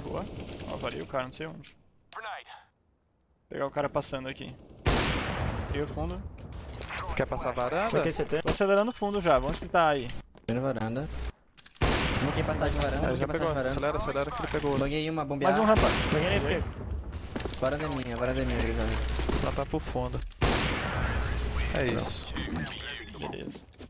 Boa. Ó, varia o cara, não sei onde. Vou pegar o cara passando aqui. Peguei o fundo. Quer passar a varanda? Saquei CT. Tô acelerando o fundo já, vamos tentar aí. Tô na varanda. Smoquei passagem de varanda, Já smoquei passagem pegou. de varanda. Acelera, acelera que ele pegou. Banguei uma, bombear. Mais um rampa. Peguei na esquerda. Varanda é minha, gurizada. Ela tá pro fundo. É isso. Beleza.